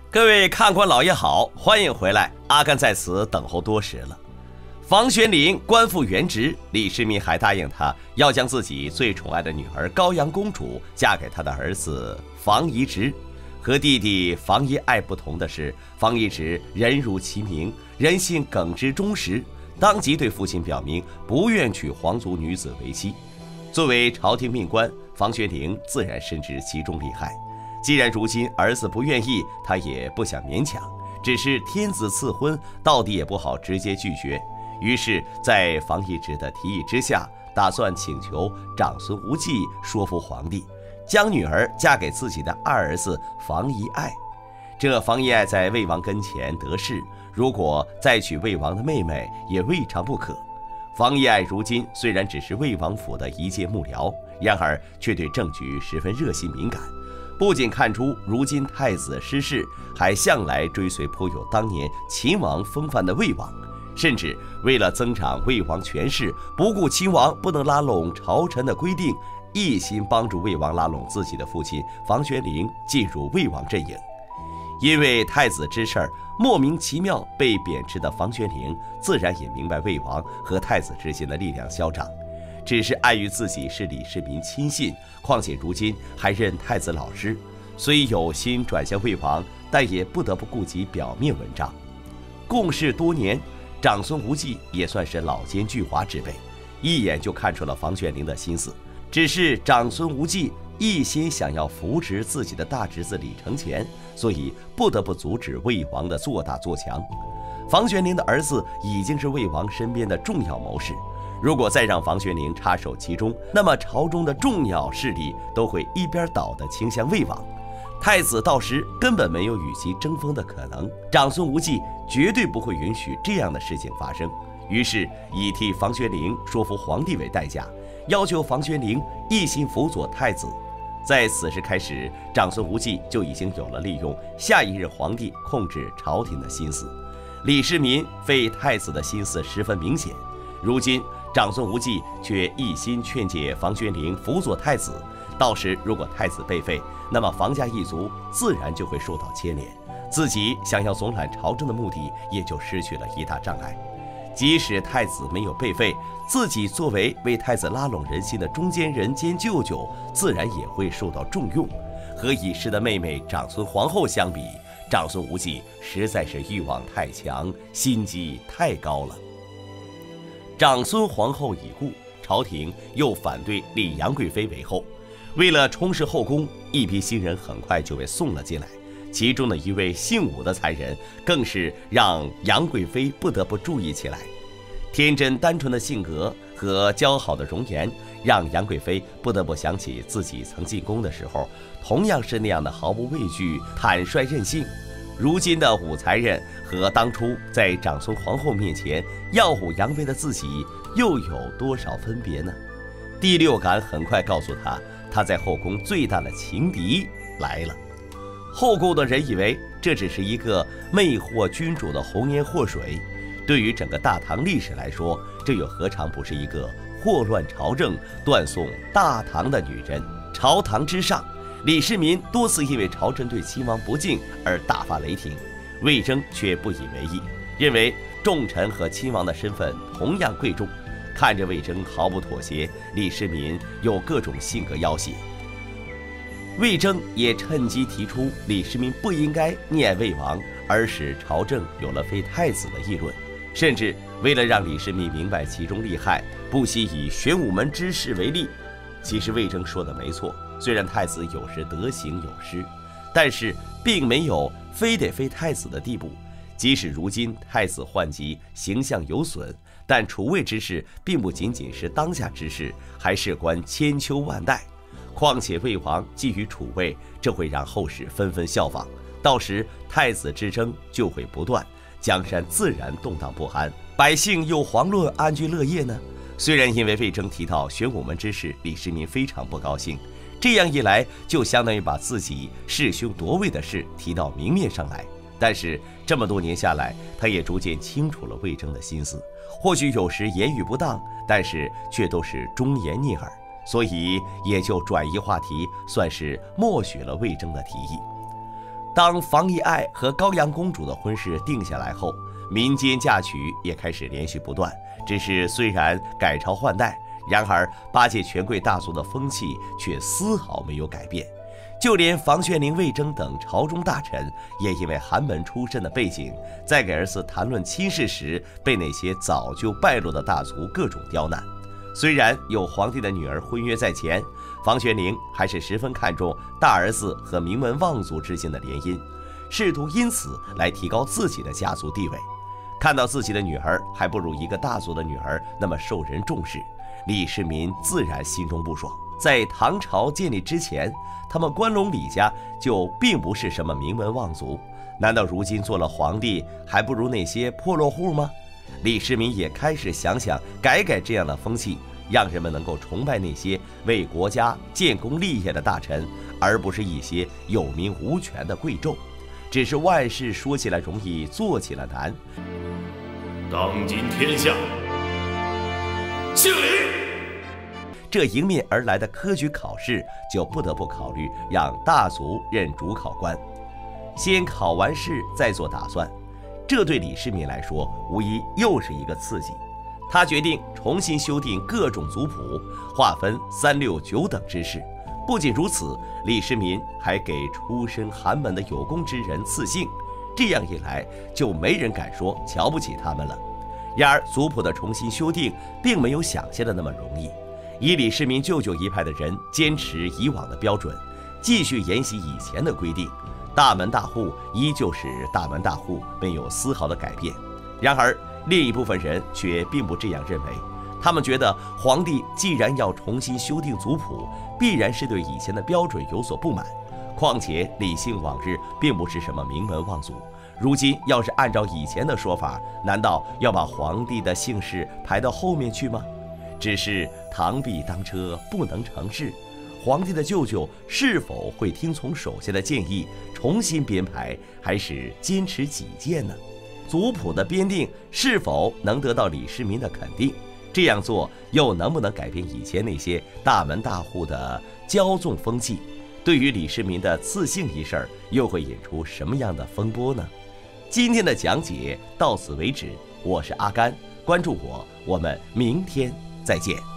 各位看官老爷好，欢迎回来，阿甘在此等候多时了。房玄龄官复原职，李世民还答应他要将自己最宠爱的女儿高阳公主嫁给他的儿子房遗直。和弟弟房遗爱不同的是，房遗直人如其名，人性耿直忠实，当即对父亲表明不愿娶皇族女子为妻。作为朝廷命官，房玄龄自然深知其中利害。既然如今儿子不愿意，他也不想勉强，只是天子赐婚，到底也不好直接拒绝。于是，在房遗直的提议之下，打算请求长孙无忌说服皇帝，将女儿嫁给自己的二儿子房遗爱。这房遗爱在魏王跟前得势，如果再娶魏王的妹妹，也未尝不可。房遗爱如今虽然只是魏王府的一介幕僚，然而却对政局十分热心敏感。不仅看出如今太子失势，还向来追随颇有当年秦王风范的魏王，甚至为了增长魏王权势，不顾秦王不能拉拢朝臣的规定，一心帮助魏王拉拢自己的父亲房玄龄进入魏王阵营。因为太子之事莫名其妙被贬斥的房玄龄，自然也明白魏王和太子之间的力量消长。只是碍于自己是李世民亲信，况且如今还任太子老师，虽有心转向魏王，但也不得不顾及表面文章。共事多年，长孙无忌也算是老奸巨猾之辈，一眼就看出了房玄龄的心思。只是长孙无忌一心想要扶植自己的大侄子李承乾，所以不得不阻止魏王的做大做强。房玄龄的儿子已经是魏王身边的重要谋士，如果再让房玄龄插手其中，那么朝中的重要势力都会一边倒地倾向魏王，太子到时根本没有与其争锋的可能。长孙无忌绝对不会允许这样的事情发生，于是以替房玄龄说服皇帝为代价，要求房玄龄一心辅佐太子。在此时开始，长孙无忌就已经有了利用下一任皇帝控制朝廷的心思。李世民废太子的心思十分明显，如今长孙无忌却一心劝解房玄龄辅佐太子，到时如果太子被废，那么房家一族自然就会受到牵连，自己想要总揽朝政的目的也就失去了一大障碍。即使太子没有被废，自己作为为太子拉拢人心的中间人兼舅舅，自然也会受到重用。和已逝的妹妹长孙皇后相比，长孙无忌实在是欲望太强，心机太高了。长孙皇后已故，朝廷又反对立杨贵妃为后。为了充实后宫，一批新人很快就被送了进来，其中的一位姓武的才人，更是让杨贵妃不得不注意起来。天真单纯的性格和姣好的容颜，让杨贵妃不得不想起自己曾进宫的时候，同样是那样的毫无畏惧、坦率任性。如今的武才人和当初在长孙皇后面前耀武扬威的自己又有多少分别呢？第六感很快告诉他在后宫最大的情敌来了。后宫的人以为这只是一个魅惑君主的红颜祸水，对于整个大唐历史来说，这又何尝不是一个祸乱朝政、断送大唐的女人？朝堂之上，李世民多次因为朝臣对秦王不敬而大发雷霆，魏征却不以为意，认为重臣和亲王的身份同样贵重。看着魏征毫不妥协，李世民有各种性格要挟。魏征也趁机提出李世民不应该溺爱魏王，而使朝政有了废太子的议论，甚至为了让李世民明白其中利害，不惜以玄武门之事为例。其实魏征说的没错，虽然太子有时德行有失，但是并没有非得废太子的地步。即使如今太子患疾，形象有损，但除魏之事并不仅仅是当下之事，还事关千秋万代。况且魏王觊觎楚魏，这会让后世纷纷效仿，到时太子之争就会不断，江山自然动荡不安，百姓又遑论安居乐业呢？虽然因为魏征提到玄武门之事，李世民非常不高兴，这样一来就相当于把自己弑兄夺位的事提到明面上来。但是这么多年下来，他也逐渐清楚了魏征的心思，或许有时言语不当，但是却都是忠言逆耳，所以也就转移话题，算是默许了魏征的提议。 当房遗爱和高阳公主的婚事定下来后，民间嫁娶也开始连续不断。只是虽然改朝换代，然而巴结权贵大族的风气却丝毫没有改变。就连房玄龄、魏征等朝中大臣，也因为寒门出身的背景，在给儿子谈论亲事时，被那些早就败落的大族各种刁难。虽然有皇帝的女儿婚约在前，房玄龄还是十分看重大儿子和名门望族之间的联姻，试图因此来提高自己的家族地位。看到自己的女儿还不如一个大族的女儿那么受人重视，李世民自然心中不爽。在唐朝建立之前，他们关陇李家就并不是什么名门望族，难道如今做了皇帝还不如那些破落户吗？李世民也开始想改这样的风气，让人们能够崇拜那些为国家建功立业的大臣，而不是一些有名无权的贵胄。只是万事说起来容易，做起来难。 当今天下，姓李。 这迎面而来的科举考试，就不得不考虑让大族任主考官，先考完试再做打算。这对李世民来说，无疑又是一个刺激。他决定重新修订各种族谱，划分3、6、9等之势。不仅如此，李世民还给出身寒门的有功之人赐姓，这样一来，就没人敢说瞧不起他们了。然而，族谱的重新修订并没有想象的那么容易。以李世民舅舅一派的人坚持以往的标准，继续沿袭以前的规定，大门大户依旧是大门大户，没有丝毫的改变。然而，另一部分人却并不这样认为，他们觉得皇帝既然要重新修订族谱，必然是对以前的标准有所不满。况且李姓往日并不是什么名门望族，如今要是按照以前的说法，难道要把皇帝的姓氏排到后面去吗？只是螳臂当车不能成事，皇帝的舅舅是否会听从手下的建议重新编排，还是坚持己见呢？族谱的编定是否能得到李世民的肯定？这样做又能不能改变以前那些大门大户的骄纵风气？对于李世民的赐姓一事，又会引出什么样的风波呢？今天的讲解到此为止，我是阿甘，关注我，我们明天再见。